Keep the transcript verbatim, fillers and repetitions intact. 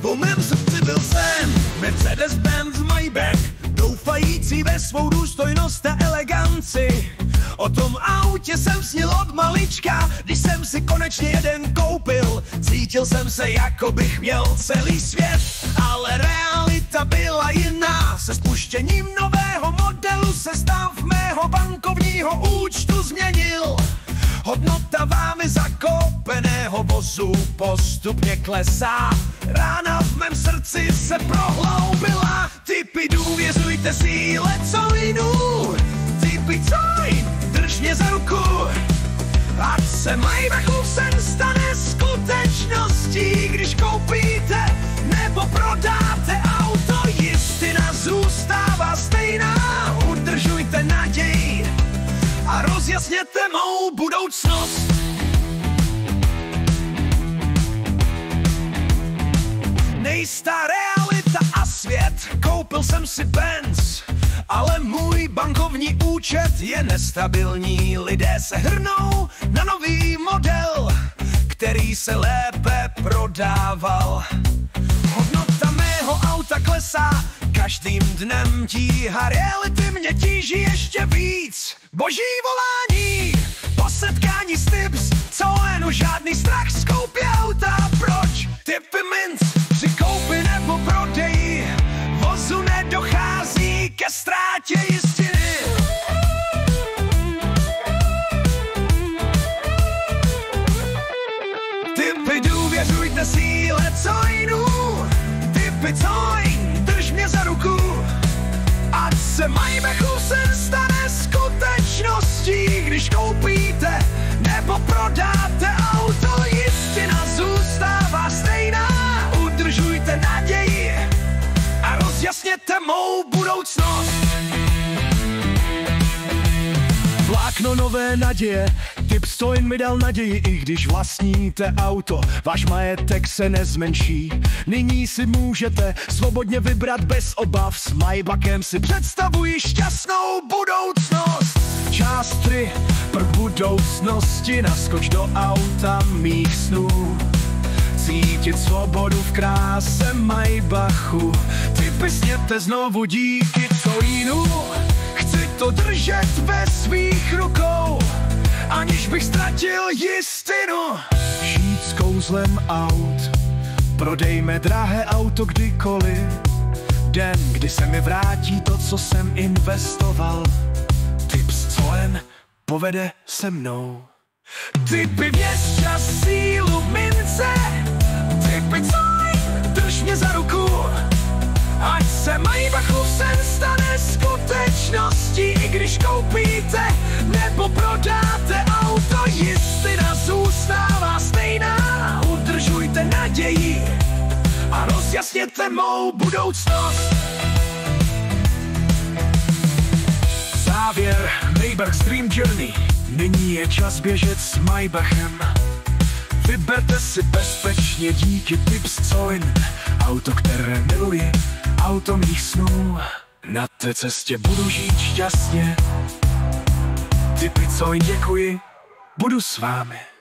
Po mém srdci byl sen, Mercedes-Benz Maybach, doufající ve svou důstojnost a eleganci. O tom autě jsem snil od malička, když jsem si konečně jeden koupil. Cítil jsem se, jako bych měl celý svět, ale realita byla jiná. Se spuštěním nového modelu se stav mého bankovního účtu změnil. Hodnota vámi zakoupeného vozu postupně klesá. Rána v mém srdci se prohloubila. Typy, důvěřujte síle coinů. Typy coin, drž mě za ruku. Ať se Maybachův sen stane skutečností. Když koupíte nebo prodáte auto, jistina zůstává stejná. Udržujte naději a rozjasněte mou budoucnost. Nejistá realita a svět, koupil jsem si Benz, ale můj bankovní účet je nestabilní. Lidé se hrnou na nový model, který se lépe prodával. Hodnota mého auta klesá každým dnem, tíha reality mě tíží ještě víc. Boží volání, po setkání s tips, co jen už žádný strach z koupě auta. Proč typy minc při koupi nebo prodeji vozu nedochází ke ztrátě jistiny? Typy, důvěřujte síle coinů. Typy coin, drž mě za ruku. Ať se Maybachův sen stane skutečností. Když koupíte nebo prodáte auto, jistina zůstává stejná. Udržujte naději a rozjasněte mou budoucnost. Vlákno nové naděje, typ Coin mi dal naději. I když vlastníte auto, váš majetek se nezmenší. Nyní si můžete svobodně vybrat bez obav. S Maybachem si představuji šťastnou budoucnost. Část tři, pro budoucnosti, naskoč do auta mých snů. Cítit svobodu v kráse Maybachu. Typy sněte znovu díky Coinu. Chci to držet ve svých rukou, aniž bych ztratil jistinu. Žít s kouzlem aut, prodejme drahé auto kdykoliv. Den, kdy se mi vrátí to, co jsem investoval. Tips Coin povede se mnou. Typy věz, čas, sílu, mince. Typy Coin, drž mě za ruku. Ať se Maybachův sen stane skutečností. I když koupíte nebo prodáte auto, jistina zůstává stejná. Udržujte naději a rozjasněte mou budoucnost. Závěr, Maybach Dream Journey. Nyní je čas běžet s Maybachem. Vyberte si bezpečně díky Tips Coin. Auto, které miluji, auto mých snů. Na té cestě budu žít šťastně. Typy Coin děkuji, budu s vámi.